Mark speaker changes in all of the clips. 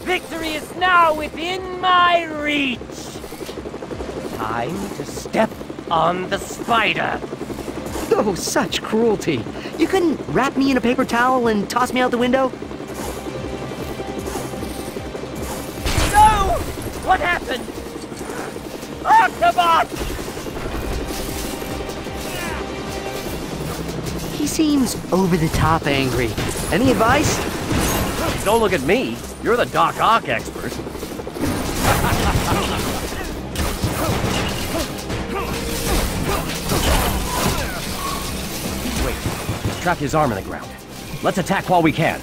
Speaker 1: Victory is now within my reach! Time to step on the spider!
Speaker 2: Oh, such cruelty. You couldn't wrap me in a paper towel and toss me out the window?
Speaker 1: No! What happened? Octobot!
Speaker 2: He seems over-the-top angry. Any advice?
Speaker 1: Don't look at me. You're the Doc Ock expert. Wait, trapped his arm in the ground. Let's attack while we can.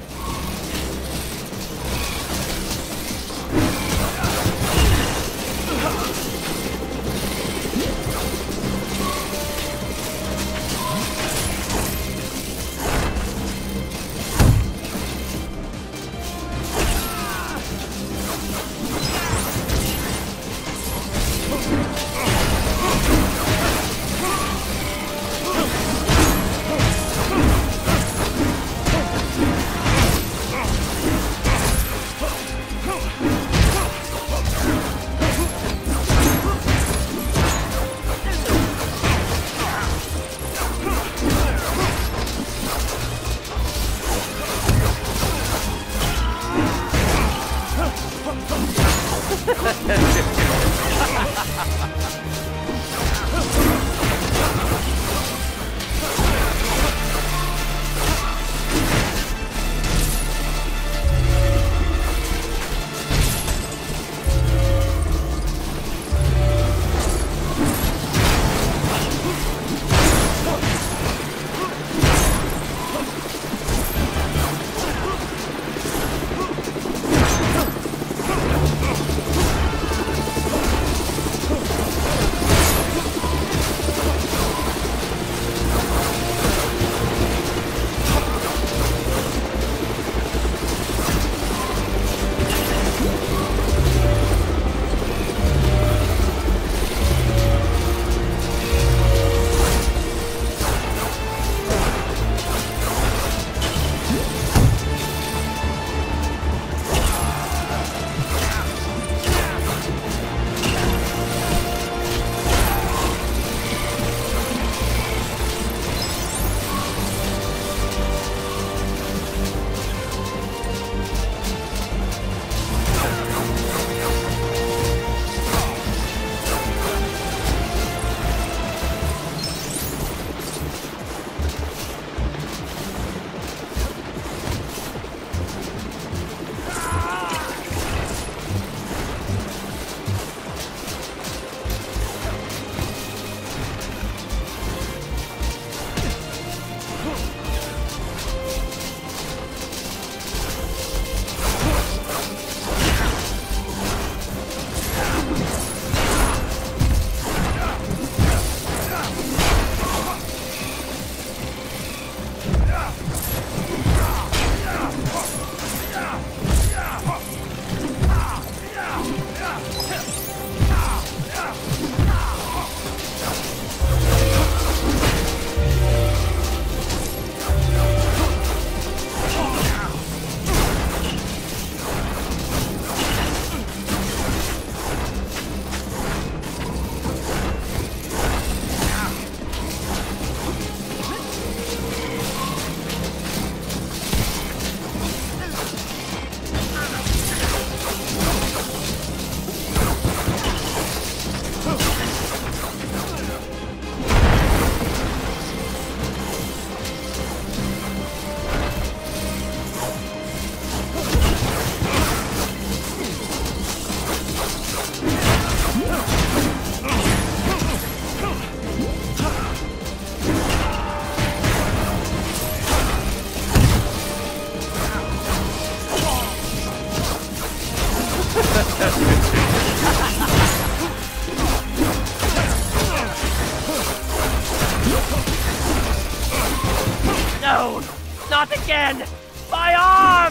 Speaker 1: No! Not again! My arm!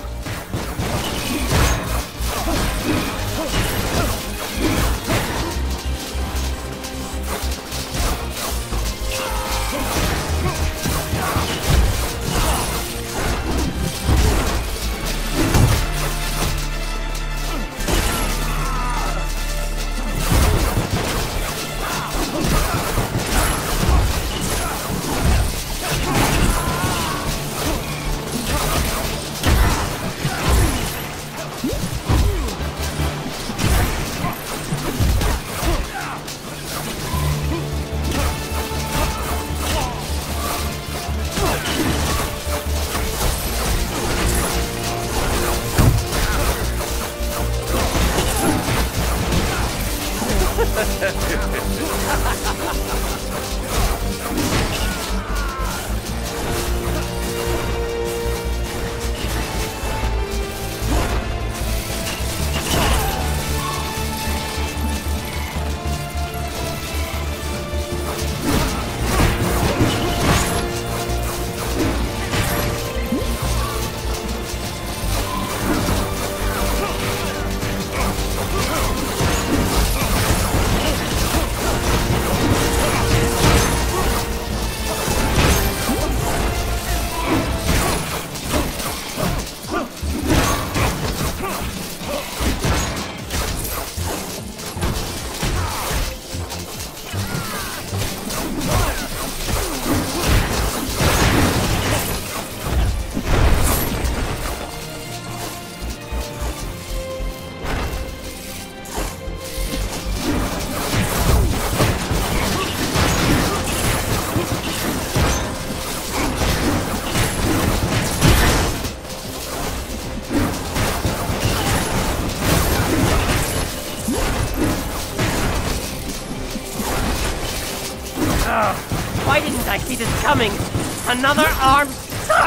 Speaker 1: Why didn't I see this coming? Another arm stuck!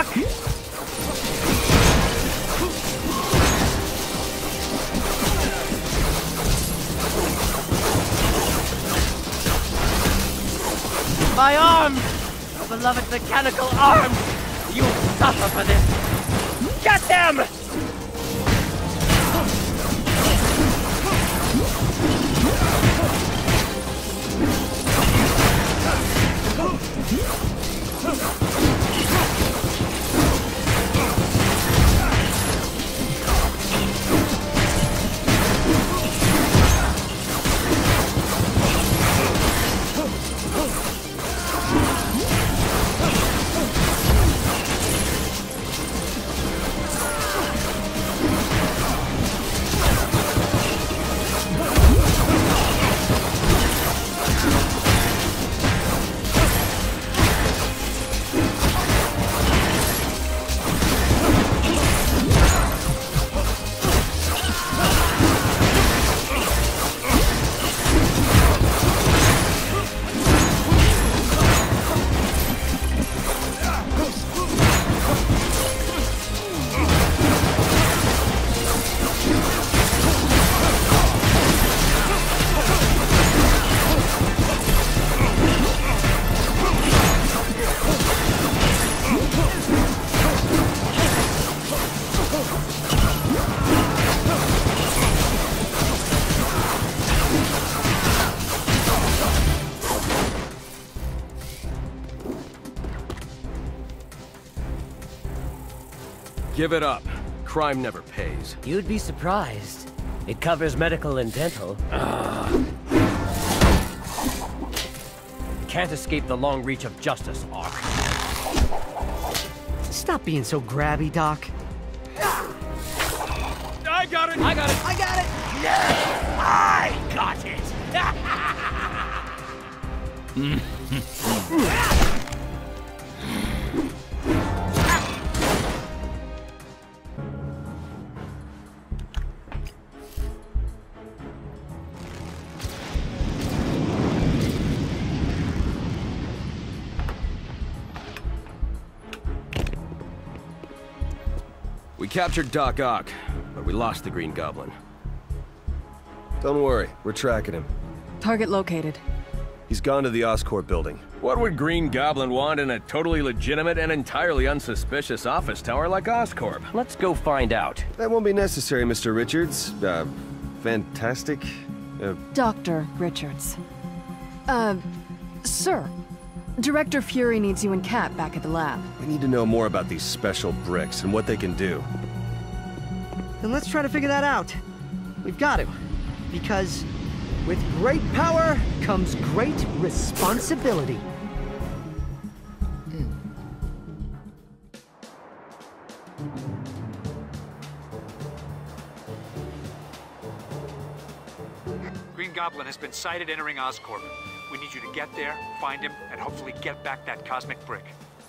Speaker 1: My arms! Beloved mechanical arms! You'll suffer for this! Get them!
Speaker 3: Give it up. Crime never pays.
Speaker 1: You'd be surprised. It covers medical and dental. Can't escape the long reach of justice, Ark.
Speaker 2: Stop being so grabby, Doc.
Speaker 3: I got it!
Speaker 2: I got it! I got it!
Speaker 1: Yes! I got it!
Speaker 3: We captured Doc Ock, but we lost the Green Goblin.
Speaker 4: Don't worry, we're tracking him.
Speaker 5: Target located.
Speaker 4: He's gone to the Oscorp building.
Speaker 3: What would Green Goblin want in a totally legitimate and entirely unsuspicious office tower like Oscorp?
Speaker 1: Let's go find out.
Speaker 4: That won't be necessary, Mr. Richards. Fantastic.
Speaker 5: Dr. Richards. Sir. Director Fury needs you and Kat back at the lab.
Speaker 4: We need to know more about these special bricks and what they can do.
Speaker 2: Then let's try to figure that out. We've got to. Because with great power comes great responsibility.
Speaker 6: Green Goblin has been sighted entering Oscorp. We need you to get there, find him, and hopefully get back that cosmic brick.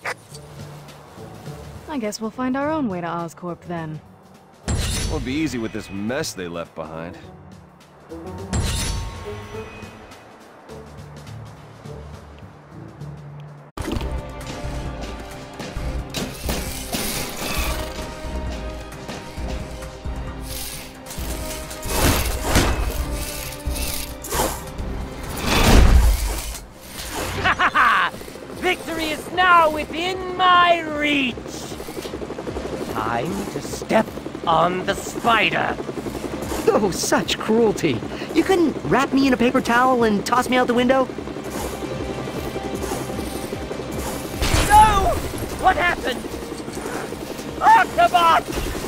Speaker 5: I guess we'll find our own way to Oscorp then.
Speaker 4: Won't be easy with this mess they left behind.
Speaker 1: Victory is now within my reach! Time to step on the spider!
Speaker 2: Oh, such cruelty. You couldn't wrap me in a paper towel and toss me out the window?
Speaker 1: No! What happened? Octobot!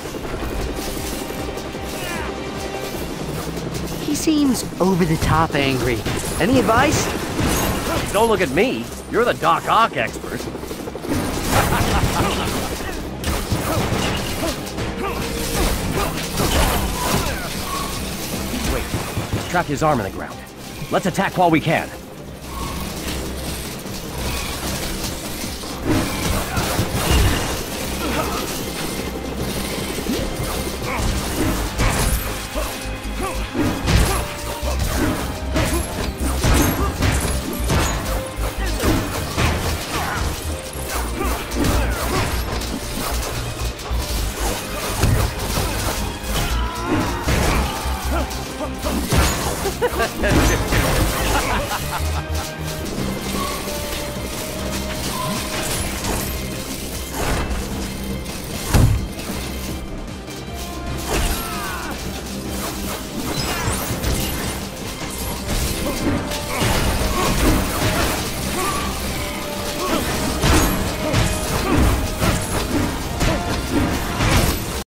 Speaker 2: He seems over-the-top angry. Any advice?
Speaker 1: Don't look at me. You're the Doc Ock expert. Wait, trapped his arm in the ground. Let's attack while we can.